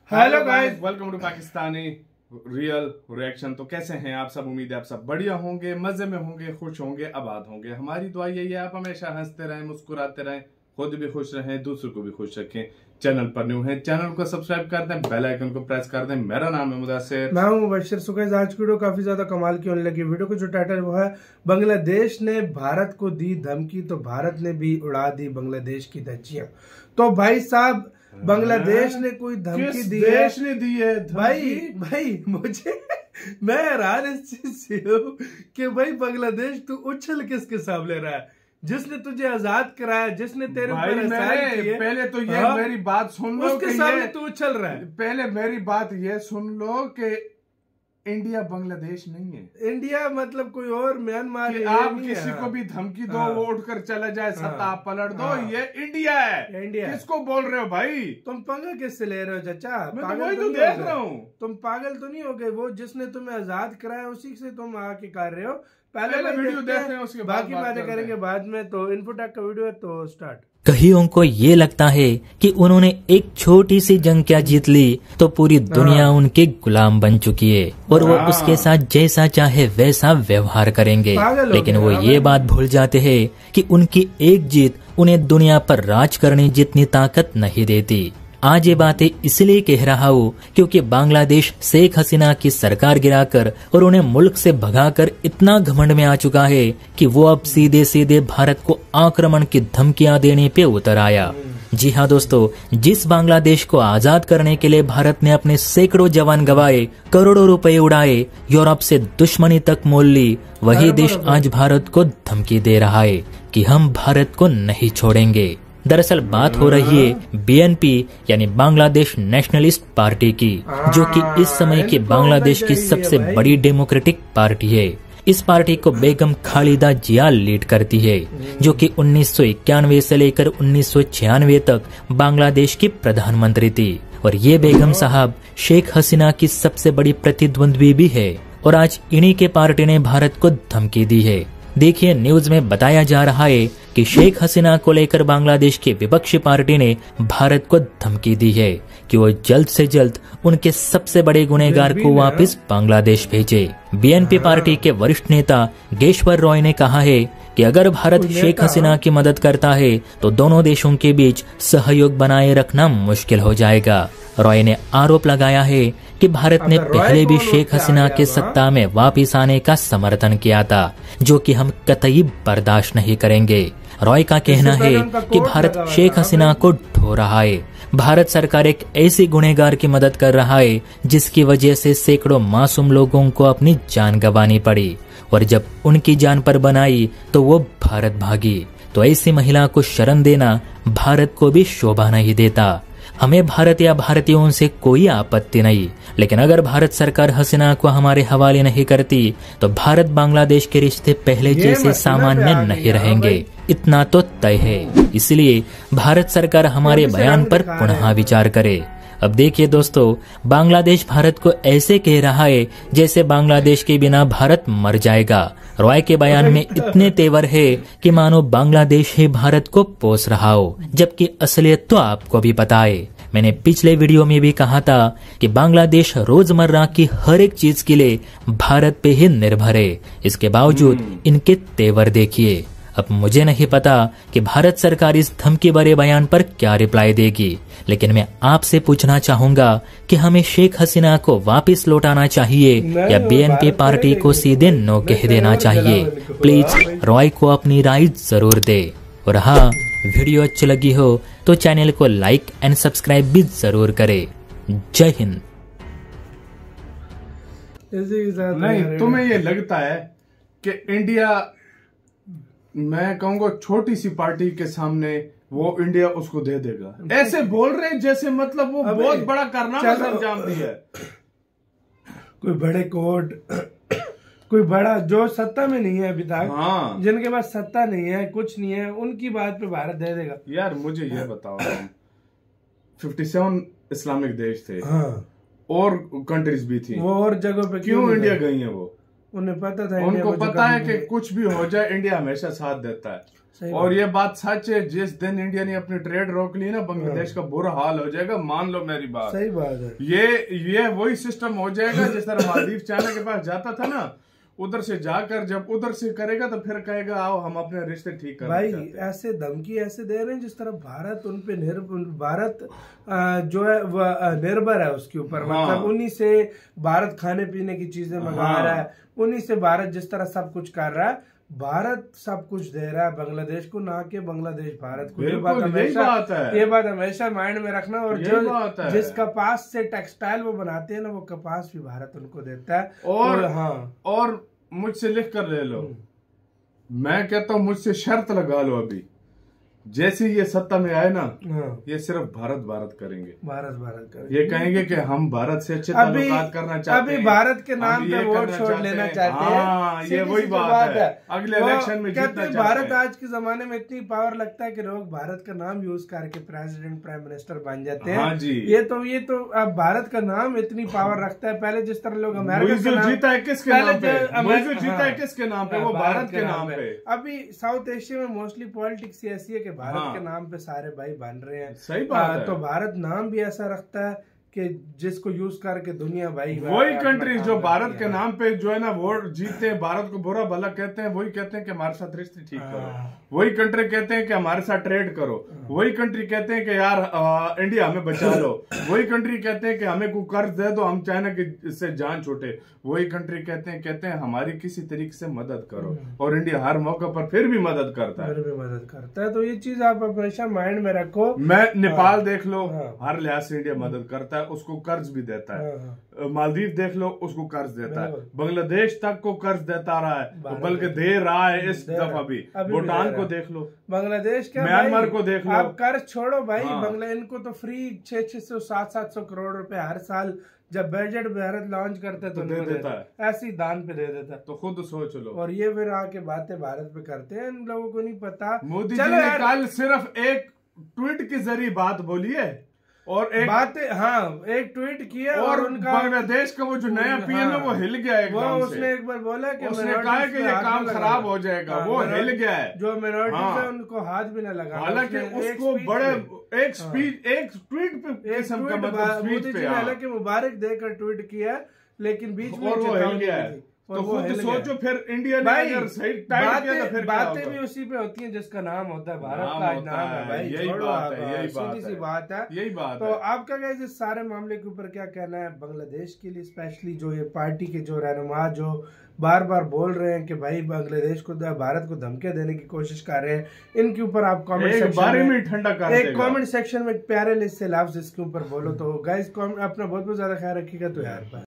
Hello guys, welcome to Pakistani real reaction. तो कैसे हैं आप सब? उम्मीद है आप सब बढ़िया होंगे, मजे में होंगे, खुश होंगे, आबाद होंगे। हमारी दुआ यही है आप हमेशा हंसते रहें, मुस्कुराते रहें, खुद भी खुश रहें, दूसरों को भी खुश रखें। चैनल पर न्यू है, चैनल को सब्सक्राइब कर दें, बेल आइकन को प्रेस कर दें। मेरा नाम है मुदस्सिर, मैं हूं मुबश्शिर। सुकैस आज की वीडियो काफी ज्यादा कमाल की होने लगी। वीडियो को जो टाइटल वो है, बांग्लादेश ने भारत को दी धमकी तो भारत ने भी उड़ा दी बांग्लादेश की धज्जियां। तो भाई साहब, बांग्लादेश ने कोई धमकी दी है? देश ने दी है भाई मुझे मैं हैरान इस चीज से हूँ कि भाई बांग्लादेश तू उछल किसके सामने रहा है? जिसने तुझे आजाद कराया, जिसने तेरे ऊपर एहसान किए, पहले तो ये मेरी बात सुन लो, उसके सामने तू उछल रहा है। पहले मेरी बात ये सुन लो कि इंडिया बांग्लादेश नहीं है। इंडिया मतलब कोई और म्यांमार कि आप किसी को भी धमकी दो, वो उठकर चला जाए, सत्ता पलट दो, ये इंडिया है। इंडिया किसको बोल रहे हो भाई? तुम पंगा किससे ले रहे हो चाचा? मैं तो वही तो देख रहा हूँ। तुम पागल तो नहीं हो गए? वो जिसने तुम्हें आजाद कराया उसी से तुम आके कर रहे हो। पहले वीडियो देख रहे हैं, उसके बाकी बातें करेंगे बाद में। तो इन्फोटेक का वीडियो है, तो स्टार्ट। कईयों को ये लगता है कि उन्होंने एक छोटी सी जंग क्या जीत ली तो पूरी दुनिया उनके गुलाम बन चुकी है और वो उसके साथ जैसा चाहे वैसा व्यवहार करेंगे। लेकिन वो ये बात भूल जाते हैं कि उनकी एक जीत उन्हें दुनिया पर राज करने जितनी ताकत नहीं देती। आज ये बातें इसलिए कह रहा हूँ क्योंकि बांग्लादेश शेख हसीना की सरकार गिराकर और उन्हें मुल्क से भगाकर इतना घमंड में आ चुका है कि वो अब सीधे सीधे भारत को आक्रमण की धमकियां देने पे उतर आया। जी हाँ दोस्तों, जिस बांग्लादेश को आजाद करने के लिए भारत ने अपने सैकड़ों जवान गंवाए, करोड़ों रुपए उड़ाए, यूरोप से दुश्मनी तक मोल ली, वही देश आज भारत को धमकी दे रहा है कि हम भारत को नहीं छोड़ेंगे। दरअसल बात हो रही है बीएनपी यानी बांग्लादेश नेशनलिस्ट पार्टी की, जो कि इस समय की बांग्लादेश की सबसे बड़ी डेमोक्रेटिक पार्टी है। इस पार्टी को बेगम खालिदा जिया लीड करती है, जो कि 1991 से लेकर 1996 तक बांग्लादेश की प्रधानमंत्री थी। और ये बेगम साहब शेख हसीना की सबसे बड़ी प्रतिद्वंद्वी भी है और आज इन्हीं के पार्टी ने भारत को धमकी दी है। देखिए, न्यूज में बताया जा रहा है कि शेख हसीना को लेकर बांग्लादेश की विपक्षी पार्टी ने भारत को धमकी दी है कि वो जल्द से जल्द उनके सबसे बड़े गुनहगार को वापस बांग्लादेश भेजे। बीएनपी पार्टी के वरिष्ठ नेता गेश्वर रॉय ने कहा है कि अगर भारत शेख हसीना की मदद करता है तो दोनों देशों के बीच सहयोग बनाए रखना मुश्किल हो जाएगा। रॉय ने आरोप लगाया है कि भारत ने पहले भी शेख हसीना के सत्ता में वापस आने का समर्थन किया था, जो कि हम कतई बर्दाश्त नहीं करेंगे। रॉय का कहना है कि भारत शेख हसीना को ढो रहा है। भारत सरकार एक ऐसी गुनहगार की मदद कर रहा है जिसकी वजह से सैकड़ों मासूम लोगों को अपनी जान गंवानी पड़ी और जब उनकी जान पर बनाई तो वो भारत भागी। तो ऐसी महिला को शरण देना भारत को भी शोभा नहीं देता। हमें भारत या भारतीयों से कोई आपत्ति नहीं, लेकिन अगर भारत सरकार हसीना को हमारे हवाले नहीं करती तो भारत बांग्लादेश के रिश्ते पहले जैसे सामान्य नहीं रहेंगे, इतना तो तय है। इसलिए भारत सरकार हमारे बयान पर पुनः विचार करे। अब देखिए दोस्तों, बांग्लादेश भारत को ऐसे कह रहा है जैसे बांग्लादेश के बिना भारत मर जाएगा। रॉय के बयान में इतने तेवर है कि मानो बांग्लादेश ही भारत को पोस रहा हो, जबकि असलियत तो आपको भी पता है। मैंने पिछले वीडियो में भी कहा था कि बांग्लादेश रोजमर्रा की हर एक चीज के लिए भारत पे ही निर्भर है। इसके बावजूद इनके तेवर देखिए। अब मुझे नहीं पता कि भारत सरकार इस धमकी भरे बयान पर क्या रिप्लाई देगी, लेकिन मैं आपसे पूछना चाहूंगा कि हमें शेख हसीना को वापस लौटाना चाहिए या बीएनपी पार्टी को सीधे नो कह देना चाहिए? प्लीज रॉय को अपनी राय जरूर दे। और हाँ, वीडियो अच्छी लगी हो तो चैनल को लाइक एंड सब्सक्राइब भी जरूर करे। जय हिंद। नहीं, तुम्हें ये लगता है कि इंडिया, मैं कहूंगा छोटी सी पार्टी के सामने वो इंडिया उसको दे देगा? ऐसे बोल रहे हैं जैसे मतलब वो बहुत बड़ा कारनामा अंजाम दिया है। कोई बड़े कोर्ट, कोई बड़ा जो सत्ता में नहीं है अभी तक, हाँ, जिनके पास सत्ता नहीं है, कुछ नहीं है, उनकी बात पे भारत दे देगा? यार मुझे ये बताओ, 57 इस्लामिक देश थे, हाँ, और कंट्रीज भी थी, वो और जगहों पे क्यों इंडिया गई है? वो उन्हें पता था, उनको पता है कि कुछ भी हो जाए इंडिया हमेशा साथ देता है। और ये बात सच है, जिस दिन इंडिया ने अपनी ट्रेड रोक ली ना, बांग्लादेश का बुरा हाल हो जाएगा, मान लो मेरी बात। सही बात है। ये वही सिस्टम हो जाएगा जिस तरह मालदीव चाइना के पास जाता था ना, उधर से जाकर जब उधर से करेगा तो फिर कहेगा आओ हम अपने रिश्ते ठीक कर। भाई ऐसे धमकी ऐसे दे रहे हैं जिस तरह भारत उन पे भारत जो है वह निर्भर है उसके ऊपर। मतलब उन्हीं से भारत खाने पीने की चीजें मंगा रहा है, उन्हीं से भारत जिस तरह सब कुछ कर रहा है, भारत सब कुछ दे रहा है बांग्लादेश को, ना कि बांग्लादेश भारत को। ये बात हमेशा माइंड में रखना। और जो जिस कपास से टेक्सटाइल वो बनाते हैं ना, वो कपास भी भारत उनको देता है। और मुझसे लिख कर ले लो, मैं कहता हूँ मुझसे शर्त लगा लो, अभी जैसे ये सत्ता में आए ना, ये सिर्फ भारत करेंगे, भारत करेंगे। ये कहेंगे कि हम भारत से अच्छे ताल्लुकात करना चाहते हैं, अभी भारत के नाम पे वोट छोड़ लेना चाहते हैं। ये वही बात है, अगले इलेक्शन में जीतना चाहते हैं। भारत आज के जमाने में इतनी पावर लगता है कि लोग भारत का नाम यूज करके प्रेसिडेंट प्राइम मिनिस्टर बन जाते हैं। ये तो अब भारत का नाम इतनी पावर रखता है। पहले जिस तरह लोग अमेरिका जीता है किसके नाम पे, जीता है किसके नाम पे, वो भारत के नाम पे। अभी साउथ एशिया में मोस्टली पॉलिटिक्स ऐसी है कि भारत के नाम पे सारे भाई बन रहे हैं। सही बात है। तो भारत नाम भी ऐसा रखता है कि जिसको यूज करके दुनिया भाई वही कंट्री जो भारत के नाम पे जो है ना वोट जीतते हैं, भारत को बुरा भला कहते हैं, वही कहते हैं कि हमारे साथ रिश्ते ठीक करो। वही कंट्री कहते हैं कि हमारे साथ ट्रेड करो। वही कंट्री कहते हैं कि यार इंडिया हमें बचा लो। वही कंट्री कहते हैं कि हमें कोई कर्ज दे दो, हम चाइना के से जान छूटे। वही कंट्री कहते हैं हमारी किसी तरीके से मदद करो, और इंडिया हर मौके पर फिर भी मदद करता है। तो ये चीज आप हमेशा माइंड में रखो। मैं नेपाल देख लो, हर लिहाज से इंडिया मदद करता है, उसको कर्ज भी देता है। मालदीव देख लो, उसको कर्ज देता है। बांग्लादेश तक को कर्ज देता रहा है, बल्कि दे रहा है इस दफा भी। भूटान को देख लो, बांग्लादेश क्या, म्यांमार को देख लो। आप कर्ज छोड़ो भाई, बांग्लादेश इनको तो फ्री 600 700 करोड़ रुपए हर साल जब बजट भारत लॉन्च करता है तो दे देता है, ऐसी दान पे दे देता है। तो खुद सोच लो। और ये फिर आके बातें भारत पे करते हैं, इन लोगों को नहीं पता। मोदी जी ने कल सिर्फ एक ट्वीट के जरिए बात बोली है, और एक बातें एक ट्वीट किया, और उनका बांग्लादेश का वो जो नया पीएम है वो हिल गया एकदम से। उसने एक बार बोला कि उसने कहा कि ये काम खराब हो जाएगा, वो हिल गया है। जो मिनोरिटीज है उनको हाथ भी न लगा। हालांकि उसको बड़े एक ट्वीट पे हालांकि मुबारक देकर ट्वीट किया, लेकिन बीच में वो हिल गया है। तो खुद सोचो फिर इंडिया ने अगर सही टाइट किया तो फिर बातें भी उसी पे होती हैं जिसका नाम होता है भारत का नाम है भाई। यही बात है, सीधी सी बात है, यही बात तो आपका गाइस इस सारे मामले के ऊपर क्या कहना है बांग्लादेश के लिए, स्पेशली जो ये पार्टी के जो रहनुमा जो बार बार बोल रहे हैं कि भाई बांग्लादेश को भारत को धमकियां देने की कोशिश कर रहे हैं, इनके ऊपर आप कमेंट सेक्शन में एक प्यारे लिस्ट से लफ्ज इसके ऊपर बोलो। तो गाइस अपना बहुत ज्यादा ख्याल रखिएगा। तो यार